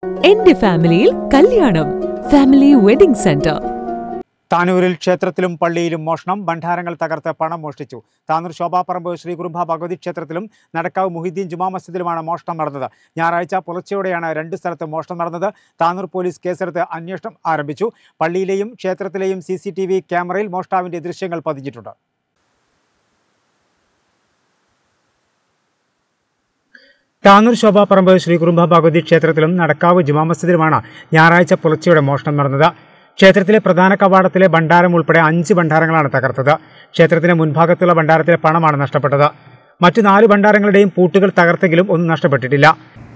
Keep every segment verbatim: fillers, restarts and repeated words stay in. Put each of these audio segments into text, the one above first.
എന്റെ ഫാമിലിയിൽ കല്യാണം ഫാമിലി വെഡിംഗ് സെന്റർ. താനൂരിൽ ക്ഷേത്രത്തിലും പള്ളിയിലും മോഷണം. ഭണ്ഡാരങ്ങൾ തകർത്ത് പണം മോഷ്ടിച്ചു. താനൂർ ശോഭാപ്പറമ്പ് ശ്രീ കുറുമ്പ ഭഗവതി ക്ഷേത്രത്തിലും നടക്കാവ് മുഹിദ്ദീൻ ജുമാ മസ്ജിദിലുമാണ് മോഷണം നടന്നത്. ഞായറാഴ്ച പുലർച്ചെയോടെയാണ് രണ്ട് സ്ഥലത്ത് മോഷണം നടന്നത്. താനൂർ പോലീസ് കേസെടുത്ത് അന്വേഷണം ആരംഭിച്ചു. പള്ളിയിലെയും ക്ഷേത്രത്തിലെയും സി സി ടി വി ക്യാമറയിൽ മോഷ്ടാവിന്റെ ദൃശ്യങ്ങൾ പതിഞ്ഞിട്ടുണ്ട്. താനൂർ ശോഭാപ്പറമ്പ് ശ്രീ കുറുമ്പ ഭഗവതി ക്ഷേത്രത്തിലും നടക്കാവ് ജുമാ മസ്ജിദിലുമാണ് ഞായറാഴ്ച പുലർച്ചെയോടെ മോഷണം നടന്നത്. ക്ഷേത്രത്തിലെ പ്രധാന കവാടത്തിലെ ഭണ്ഡാരം ഉൾപ്പെടെ അഞ്ച് ഭണ്ഡാരങ്ങളാണ് തകർത്തത്. ക്ഷേത്രത്തിന്റെ മുൻഭാഗത്തുള്ള ഭണ്ഡാരത്തിലെ പണമാണ് നഷ്ടപ്പെട്ടത്. മറ്റു നാല് ഭണ്ഡാരങ്ങളുടെയും പൂട്ടുകൾ തകർത്തെങ്കിലും ഒന്നും നഷ്ടപ്പെട്ടിട്ടില്ല.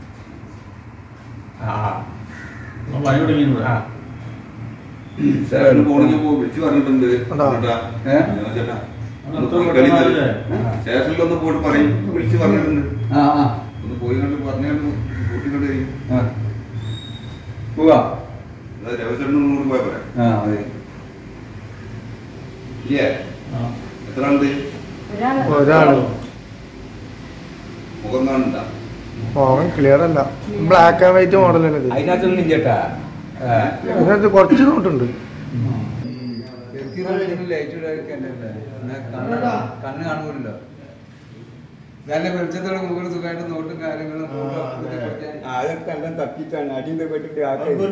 ക്ലിയർ അല്ല, ബ്ലാക്ക് ആൻഡ് വൈറ്റ് മോഡലാണ്. അതിനകത്ത് കുറച്ച് നോട്ടുണ്ട്. കണ്ണ് കാണുമല്ലോ, നല്ല വെളിച്ചത്തോടെ മുകളിൽ സുഖമായിട്ട് നോട്ടും കാര്യങ്ങളും അതൊക്കെ എല്ലാം തപ്പിട്ടാണ് അടിയിൽ പോയിട്ട്.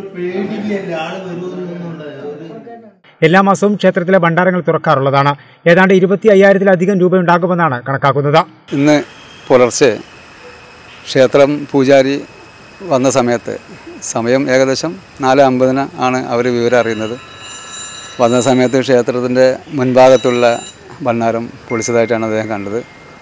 എല്ലാ മാസവും ക്ഷേത്രത്തിലെ ഭണ്ഡാരങ്ങൾ തുറക്കാറുള്ളതാണ്. ഏതാണ്ട് ഇരുപത്തി അയ്യായിരത്തിലധികം രൂപയുണ്ടാകുമെന്നാണ് കണക്കാക്കുന്നത്. ഇന്ന് പുലർച്ചെ ക്ഷേത്രം പൂജാരി വന്ന സമയത്ത് സമയം ഏകദേശം നാല് അമ്പതിന് ആണ് അവർ വിവരം അറിയുന്നത്. വന്ന സമയത്ത് ക്ഷേത്രത്തിൻ്റെ മുൻഭാഗത്തുള്ള ഭണ്ഡാരം പൊളിച്ചതായിട്ടാണ് അദ്ദേഹം കണ്ടത്.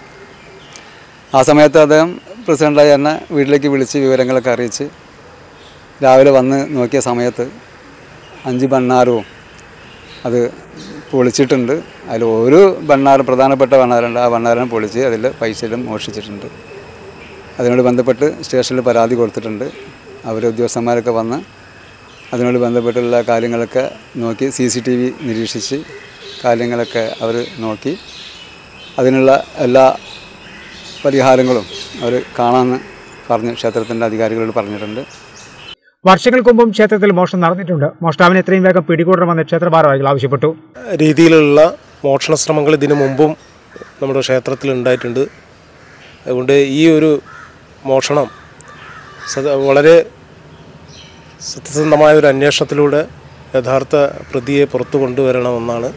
ആ സമയത്ത് അദ്ദേഹം പ്രസിഡൻ്റായി എന്നെ വീട്ടിലേക്ക് വിളിച്ച് വിവരങ്ങളൊക്കെ അറിയിച്ച് രാവിലെ വന്ന് നോക്കിയ സമയത്ത് അഞ്ച് ഭണ്ഡാരവും അത് പൊളിച്ചിട്ടുണ്ട്. അതിൽ ഒരു ഭണ്ഡാരം, പ്രധാനപ്പെട്ട ഭണ്ഡാരമുണ്ട്, ആ ഭണ്ഡാരം പൊളിച്ച് അതിൽ പൈസയിലും മോഷ്ടിച്ചിട്ടുണ്ട്. അതിനോട് ബന്ധപ്പെട്ട് സ്റ്റേഷനിൽ പരാതി കൊടുത്തിട്ടുണ്ട്. അവർ ഉദ്യോഗസ്ഥന്മാരൊക്കെ വന്ന് അതിനോട് ബന്ധപ്പെട്ടുള്ള കാര്യങ്ങളൊക്കെ നോക്കി സി സി ടി വി നിരീക്ഷിച്ച് കാര്യങ്ങളൊക്കെ അവർ നോക്കി അതിനുള്ള എല്ലാ പരിഹാരങ്ങളും അവർ കാണാമെന്ന് പറഞ്ഞ് ക്ഷേത്രത്തിൻ്റെ അധികാരികളോട് പറഞ്ഞിട്ടുണ്ട്. വർഷങ്ങൾക്ക് മുമ്പും ക്ഷേത്രത്തിൽ മോഷണം നടന്നിട്ടുണ്ട്. മോഷ്ടാവിനെ എത്രയും വേഗം പിടികൂടണമെന്ന് ക്ഷേത്ര ഭാരവാഹികൾ ആവശ്യപ്പെട്ടു. രീതിയിലുള്ള മോഷണ ശ്രമങ്ങൾ ഇതിനു മുമ്പും നമ്മുടെ ക്ഷേത്രത്തിൽ ഉണ്ടായിട്ടുണ്ട്. അതുകൊണ്ട് ഈ ഒരു മോഷണം വളരെ സത്യസന്ധമായ ഒരു അന്വേഷണത്തിലൂടെ യഥാർത്ഥ പ്രതിയെ പുറത്തു കൊണ്ടുവരണമെന്നാണ്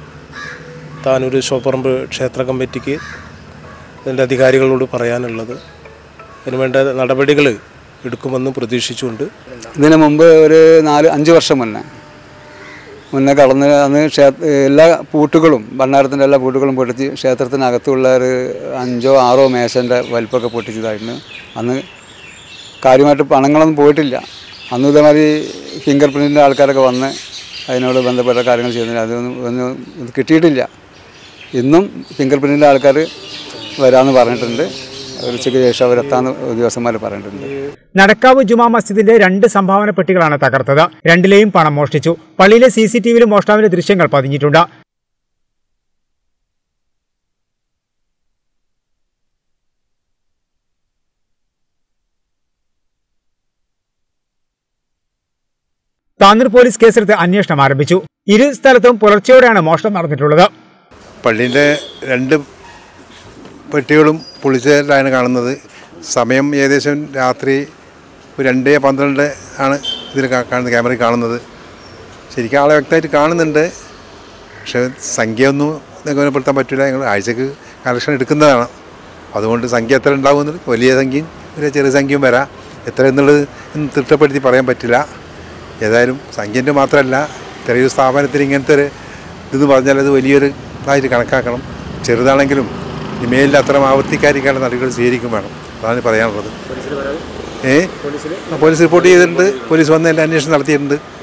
താനൂർ ശോഭാപ്പറമ്പ് ക്ഷേത്ര കമ്മിറ്റിക്ക് അതിൻ്റെ അധികാരികളോട് പറയാനുള്ളത്. അതിനുവേണ്ട നടപടികൾ എടുക്കുമെന്ന് പ്രതീക്ഷിച്ചുകൊണ്ട് ഇതിനു മുമ്പ് ഒരു നാല് അഞ്ച് വർഷം മുന്നേ മുന്നേ കടന്ന് അന്ന് ക്ഷേത്ര എല്ലാ പൂട്ടുകളും ഭണ്ഡാരത്തിൻ്റെ എല്ലാ പൂട്ടുകളും പൊട്ടിച്ച് ക്ഷേത്രത്തിനകത്തുള്ള ഒരു അഞ്ചോ ആറോ മേശൻ്റെ വലിപ്പമൊക്കെ പൊട്ടിച്ചതായിരുന്നു. അന്ന് കാര്യമായിട്ട് പണങ്ങളൊന്നും പോയിട്ടില്ല. അന്ന് ഇതേമാതിരി ഫിംഗർ പ്രിൻറ്റിൻ്റെ ആൾക്കാരൊക്കെ വന്ന് അതിനോട് ബന്ധപ്പെട്ട കാര്യങ്ങൾ ചെയ്യുന്നില്ല. അതൊന്നും ഒന്നും കിട്ടിയിട്ടില്ല. ഇന്നും ഫിംഗർ പ്രിൻറ്റിൻ്റെ ആൾക്കാർ വരാമെന്ന് പറഞ്ഞിട്ടുണ്ട്. ഉച്ചയ്ക്ക് ശേഷം അവരെത്താന്ന് ഉദ്യോഗസ്ഥന്മാർ പറഞ്ഞിട്ടുണ്ട്. നടക്കാവ് ജുമാ മസ്ജിദിന്റെ രണ്ട് സംഭാവന പെട്ടികളാണ് തകർത്തത്. രണ്ടിലെയും പണം മോഷ്ടിച്ചു. പള്ളിയിലെ സി സി ടി വിയിലും മോഷ്ടാവിന്റെ ദൃശ്യങ്ങൾ പതിഞ്ഞിട്ടുണ്ട്. താനൂർ പോലീസ് കേസെടുത്ത് അന്വേഷണം ആരംഭിച്ചു. ഇരു സ്ഥലത്തും പുലർച്ചെയോടെയാണ് മോഷണം നടന്നിട്ടുള്ളത്. പള്ളിയിലെ രണ്ട് പെട്ടികളും പൊളിച്ചതായിട്ടാണ് കാണുന്നത്. സമയം ഏകദേശം രാത്രി ഒരു രണ്ട് പന്ത്രണ്ട് ആണ് ഇതിൽ കാണുന്നത്, ക്യാമറയിൽ കാണുന്നത്. ശരിക്കും ആളെ വ്യക്തമായിട്ട് കാണുന്നുണ്ട്. പക്ഷേ സംഖ്യ ഒന്നും നിഗമനപ്പെടുത്താൻ പറ്റില്ല. ഞങ്ങൾ ആഴ്ചക്ക് കളക്ഷൻ എടുക്കുന്നതാണ്. അതുകൊണ്ട് സംഖ്യ എത്ര ഉണ്ടാകുമെന്നുള്ളത് വലിയ സംഖ്യയും ഒരു ചെറിയ സംഖ്യയും വരാം. എത്ര എന്നുള്ളത് ഇന്ന് തിട്ടപ്പെടുത്തി പറയാൻ പറ്റില്ല. ഏതായാലും സംഖ്യൻ്റെ മാത്രമല്ല, ചെറിയൊരു സ്ഥാപനത്തിന് ഇങ്ങനത്തെ ഒരു ഇതെന്ന് പറഞ്ഞാൽ അത് വലിയൊരു ഇതായിട്ട് കണക്കാക്കണം. ചെറുതാണെങ്കിലും ഇമെയിലിൽ അത്ര ആവർത്തിക്കാതിരിക്കാനുള്ള നടപടികൾ സ്വീകരിക്കും വേണം. അതാണ് പറയാനുള്ളത്. ഏ പോലീസ് റിപ്പോർട്ട് ചെയ്തിട്ടുണ്ട്. പോലീസ് വന്ന് എല്ലാ അന്വേഷണം നടത്തിയിട്ടുണ്ട്.